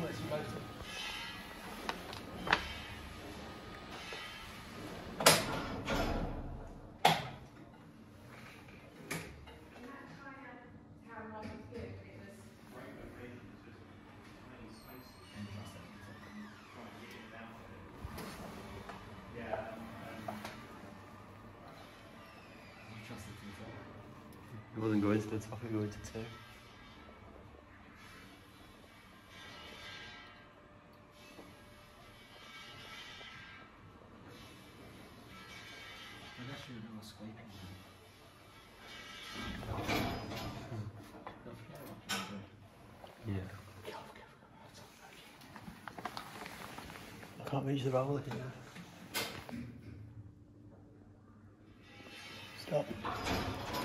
somewhere to go to. He wasn't going to the top, he was going to 2. Yeah. I can't reach the roller here. Stop.